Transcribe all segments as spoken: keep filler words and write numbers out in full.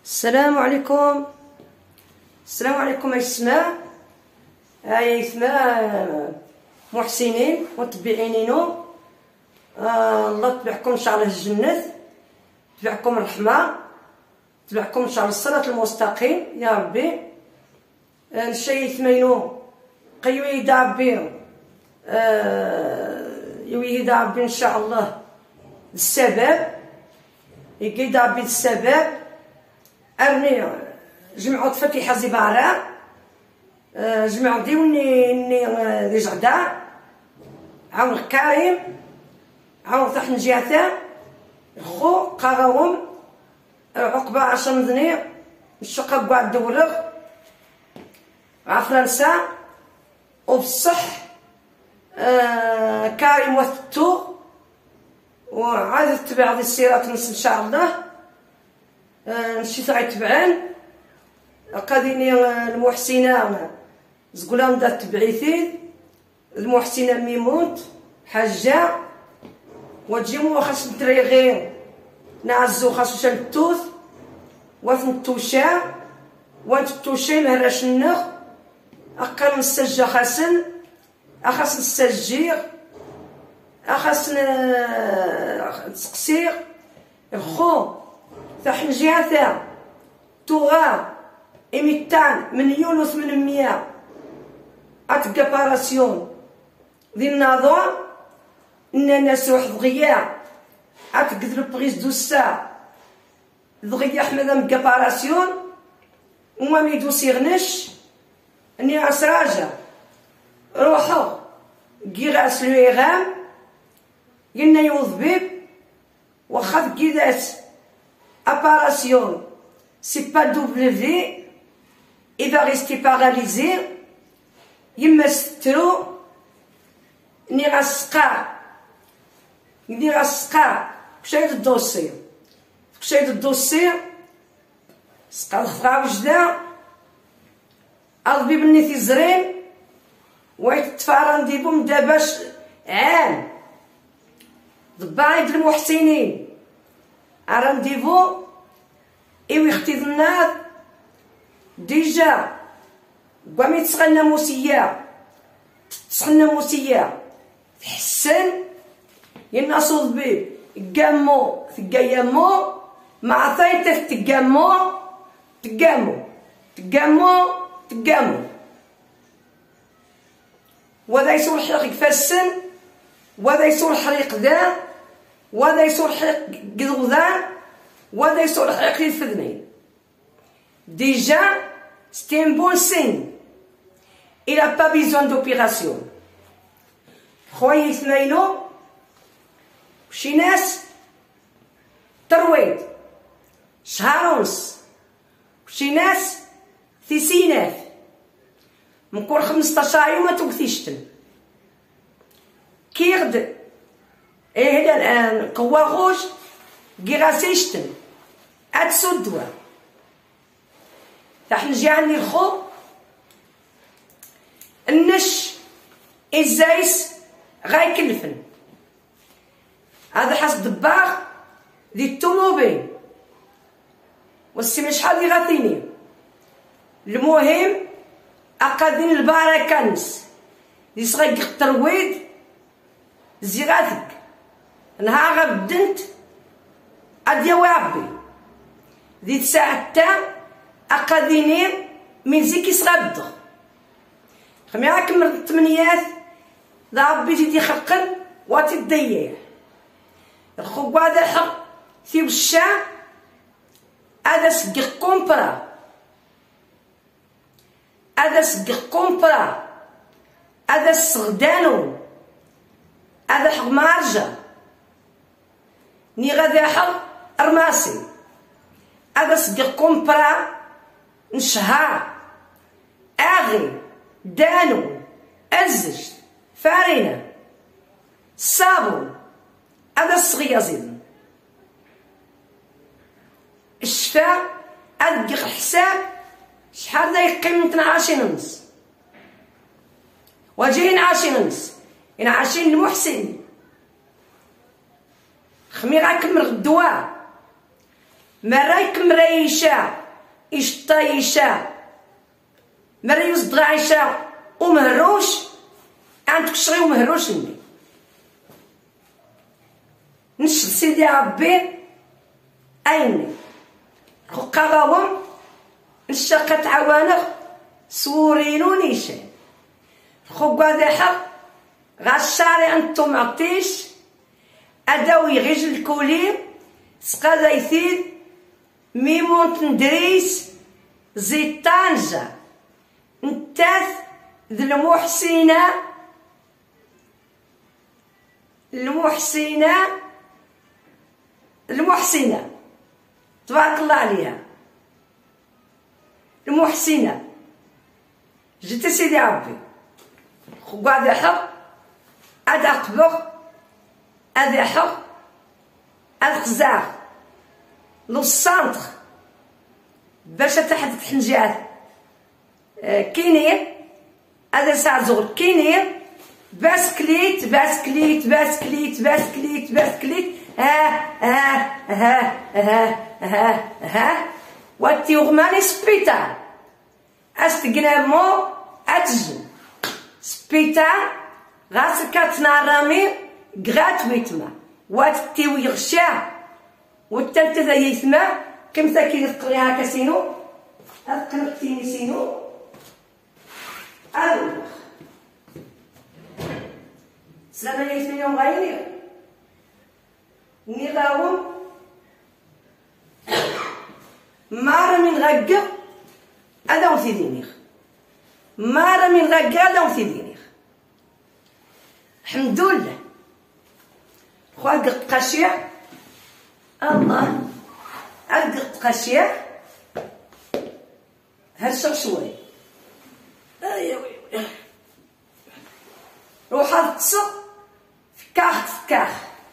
السلام عليكم. السلام عليكم السماء. هاي اسماء محسنين متبعينينو. آه الله تبعكم ان شاء الله الجنة، تبعكم الرحمة، تبعكم ان شاء الله الصراط المستقيم يا ربي. آه الشيء يثمينو قيوي دابي آه يوي دابي ان شاء الله السبب يقي دابي السبب ارني جمعوا تفتيحه زباره آه جمعوا ديوني ني ذي جعدا عاون كريم عاون تحت نجاته خو قراهم عقبه عشر مدني الشقه بعد دولغ ع فرنسا وبصح آه كريم وثتو وعاد تبع هذه السيرات نص ان شاء الله. آه نشيت غيتبعن قاديني المحسنه زقولهم دا تبعيثي المحسنه ميمونت حاجه وتجيمو خاص نتريغي نعزو خاصو شنتوث وثنتوشا وانتوشي مهراش النخ اقل نسجى خاصن اخاص نسجيغ اخاص نسقسيغ الخو ثاح نجيها توغا إميتان مليون وثمانمية أتقاباراسيون ذي النظام إن ناس واحد دغيا أتقدر بغيز دوسا دغيا حمد مقاباراسيون وما ميدو سيغنش إني أسراجة روحو كيغاس لويغام ينا يوضبيب وخاف كيداس apparition, c'est pas W, il va rester paralysé, il me stro, ni rasqa, ni rasqa, كشيد الدوسي، كشيد الدوسي، سقى خضرا وجدا، أضبي بني تيزرين، ويت تفارن ديبهم داباش عام، ضباعي د المحسنين. رانديفو ايوي اختي النار ديجا قامي تسخنا موسيه تسخنا موسيه تحسن يناصو بي قامو تقيمو مع ثايته تقامو تقامو تقامو تقامو وذا يسول حريق يفسن وذا يسول حريق ذا وهذا يصور حريق قذوذان وهذا يصور حريق الفذنين. Déjà, c'était un bon signe. Il n'a pas besoin d'opération. خويا ثمينو شي ناس ترويض شهر ونص وشي ناس ثيسينات من كل خمسطاش يوم ما توكثيشتن كي يغد إيه الآن قوة غوش جيغاسيشتن أتسدوا تاح نجي عندي الخو النش إزايس غاي كلفن هذا حس دباغ دي الطوموبيل والسي شحال دي غاثيني. المهم أقادين الباركانس دي صغير الترويض زيغاتك نهار غبدنت اديا وعبي ذي ساعة تا اقاديني من زيكي صغبض خمي راكم من الثمانيات ذا ربي تيدي خلقن واتي الدياع الخو هذا حق في وشا هذا سقق كومبرا هذا سقق كومبرا هذا السغدانو هذا حق مارجة ني غادي حق ارماسي هذا سقق كومبرا نشهار اغي دانو ازج فارينة الصابون هذا الصغيازين الشفاء ادق حساب شحال دا يقيم من عشرين ونص وجايين عشرين ونص انا عشرين المحسن خمي غاكمل الدواء مرايك مريشة إشطايشة مريوز دغايشة ومهروش عندك شغي ومهروش مني نشد سيدي ربي أيني قراوم نشاقة تعوانغ سورينو نيشان خو قادحة غاشاري انتو معطيش اداوي غيج الكولير سقادا يثيد ميمون تندريس زي طنجة نتاث ذي المحسنة المحسنة المحسنة تبارك الله عليها المحسنة جيت سيدي ربي خو قادحة هذا قبغ هذا حق هذا قزاغ لو السانتر باش تحت الحنجات كينير هذا ساعة زغل كينير باسكليت باسكليت باسكليت باسكليت باسكليت ها ها ها ها ها ها واتي غماني سبيتال استقنامو اتجو سبيتال غاس كاتنارامي غراتويتما واتيو يغشا والتالتة يثما كم تاكي تقريها كاسينو هاد قلقتيني سينو هادو سلامة يثما يوم غايني ني غاوم مارا من غاكا هذا وثيدينيخ مارا من غاكا هذا وثيدينيخ الحمد لله خويا قشيع الله أدق قشيع هرشق شوي أيا وي روح أتصق فكاخ فكاخ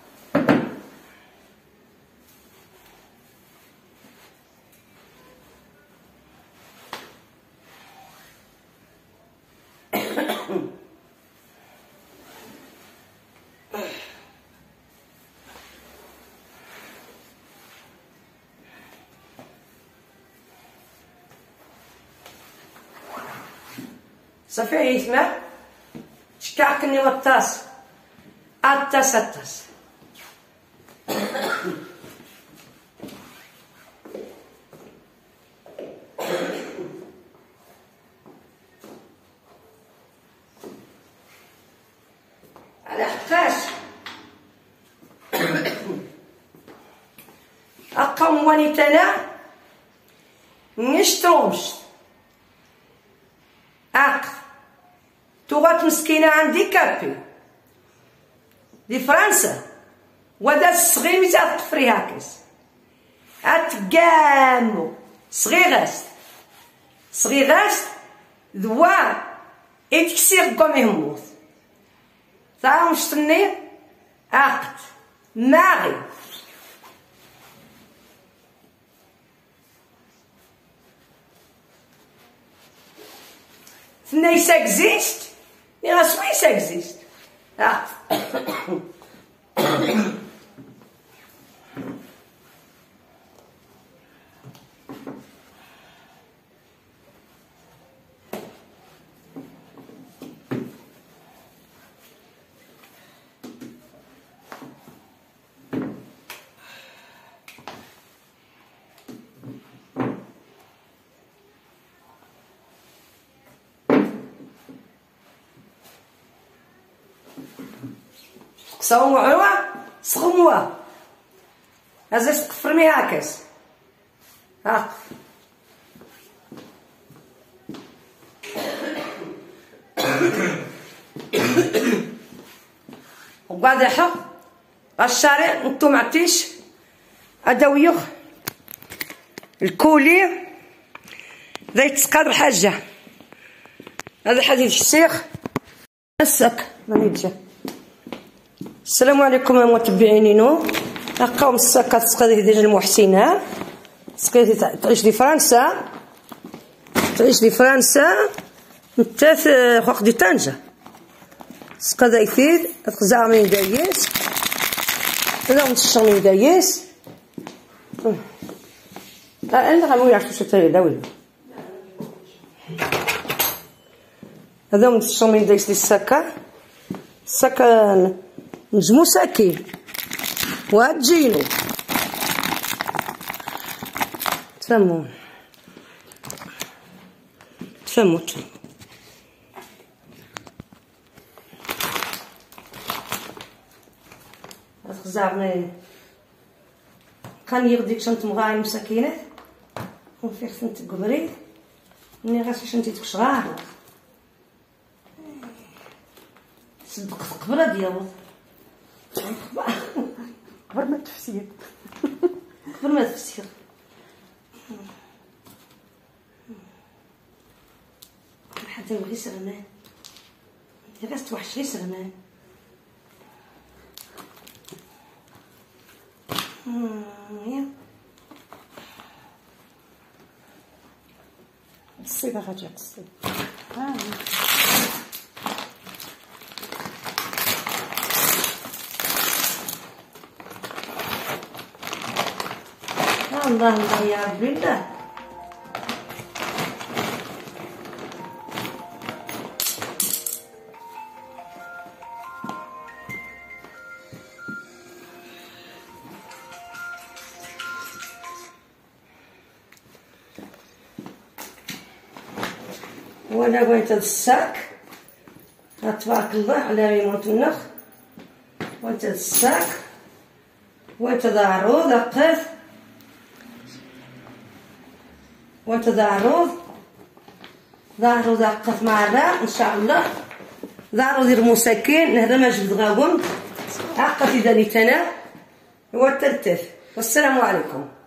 صافي يسمع شكاكني والطاس الطاس الطاس على حقاش أقام ونيتنا نشترومش عقد توغات مسكينة عندي كابي دي فرنسا ودا الصغير ميتا طفري هاكس اتقامو صغيغاس صغيغاس ذوا اتكسير قوم يموت ثاهم شتني عقد ماغي ثني ساكزيست نيغا سوي ساكزيست اه صوموا عوا صغموا هذا تقفرمي هاكاس ها وقاعد حق الشارع نتو معتيش اداويوخ الكولي ذا يتسقى بحاجه هذا حديث الشيخ مسك ماني جا. السلام عليكم متابعينينو. قوم الساكه تسقى ديال المحسنه تسقى تعيش دي فرنسا تعيش دي فرنسا نتاث خوخ دي طنجة تسقى دا يفيد تقزع من دايس هذا متشر من دايس انا غنمو يعرفوا شي تاي داوي هذا من الشومين دايس لي الساكا الساكا نجمو ساكين وهاد جينو تفهموا تفهموا هاد خزعبني كان يغديك شنت مغاي مساكينات وفي خصنت تقبري مني غاسي شنتي تكشغار صدق قبره ديالو قبل ما تفسير قبل ما تفسير حتى يبغي سرمان انت غاس توحش لي سرمان الصيدة غتجي الصيد ها الله الله يا ربي الله وانا بغيت هاد الساك تبارك الله على ريموت النخ بغيت هاد الساك بغيت هاد عروض اقف وانت ذا عروض ذا عروض اقف مع الراء ان شاء الله ذا عروض المساكين نهضر ما جبد غاون عقف اذا نتنا والتلتف والسلام عليكم.